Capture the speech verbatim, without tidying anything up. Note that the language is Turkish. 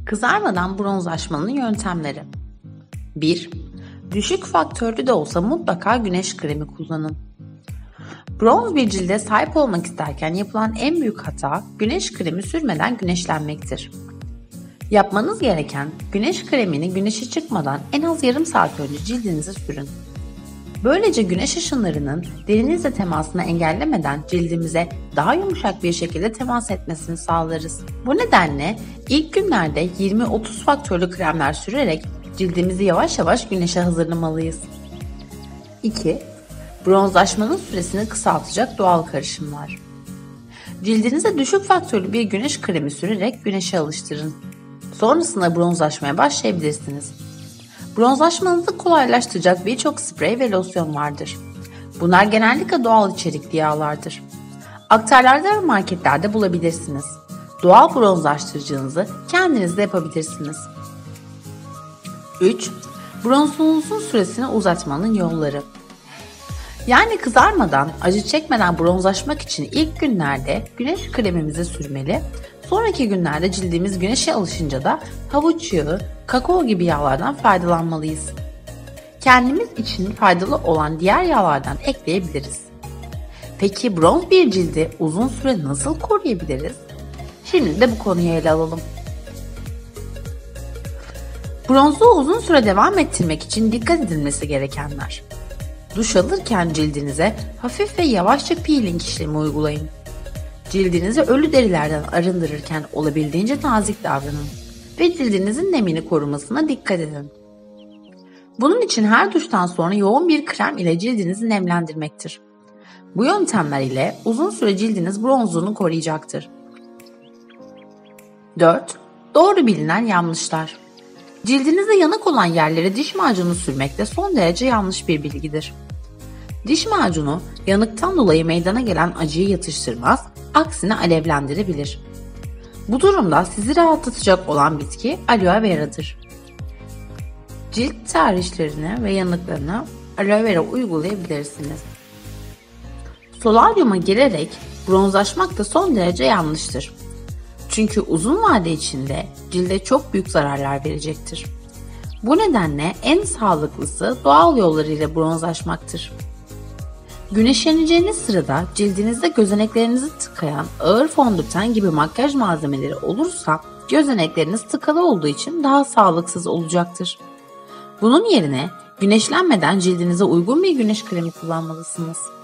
Kızarmadan bronzlaşmanın yöntemleri. bir. Düşük faktörlü de olsa mutlaka güneş kremi kullanın. Bronz bir cilde sahip olmak isterken yapılan en büyük hata güneş kremi sürmeden güneşlenmektir. Yapmanız gereken güneş kremini güneşe çıkmadan en az yarım saat önce cildinize sürün. Böylece güneş ışınlarının derinizle temasını engellemeden cildimize daha yumuşak bir şekilde temas etmesini sağlarız. Bu nedenle ilk günlerde yirmi otuz faktörlü kremler sürerek cildimizi yavaş yavaş güneşe hazırlamalıyız. iki. Bronzlaşmanın süresini kısaltacak doğal karışımlar. Cildinize düşük faktörlü bir güneş kremi sürerek güneşe alıştırın. Sonrasında bronzlaşmaya başlayabilirsiniz. Bronzlaşmanızı kolaylaştıracak birçok sprey ve losyon vardır. Bunlar genellikle doğal içerikli yağlardır. Aktarlarda ve marketlerde bulabilirsiniz. Doğal bronzlaştırıcınızı kendiniz de yapabilirsiniz. üç. Bronzunuzun süresini uzatmanın yolları. Yani kızarmadan, acı çekmeden bronzlaşmak için ilk günlerde güneş kremimizi sürmeli, sonraki günlerde cildimiz güneşe alışınca da havuç yağı, kakao gibi yağlardan faydalanmalıyız. Kendimiz için faydalı olan diğer yağlardan ekleyebiliriz. Peki bronz bir cildi uzun süre nasıl koruyabiliriz? Şimdi de bu konuyu ele alalım. Bronzu uzun süre devam ettirmek için dikkat edilmesi gerekenler. Duş alırken cildinize hafif ve yavaşça peeling işlemi uygulayın. Cildinizi ölü derilerden arındırırken olabildiğince nazik davranın ve cildinizin nemini korumasına dikkat edin. Bunun için her duştan sonra yoğun bir krem ile cildinizi nemlendirmektir. Bu yöntemler ile uzun süre cildiniz bronzluğunu koruyacaktır. dört. Doğru bilinen yanlışlar. Cildinize yanık olan yerlere diş macunu sürmek de son derece yanlış bir bilgidir. Diş macunu yanıktan dolayı meydana gelen acıyı yatıştırmaz, aksine alevlendirebilir. Bu durumda sizi rahatlatacak olan bitki aloe vera'dır. Cilt tahrişlerine ve yanıklarına aloe vera uygulayabilirsiniz. Solaryuma girerek bronzlaşmak da son derece yanlıştır. Çünkü uzun vade içinde cilde çok büyük zararlar verecektir. Bu nedenle en sağlıklısı doğal yollarıyla bronzlaşmaktır. Güneşleneceğiniz sırada cildinizde gözeneklerinizi tıkayan ağır fondöten gibi makyaj malzemeleri olursa gözenekleriniz tıkalı olduğu için daha sağlıksız olacaktır. Bunun yerine güneşlenmeden cildinize uygun bir güneş kremi kullanmalısınız.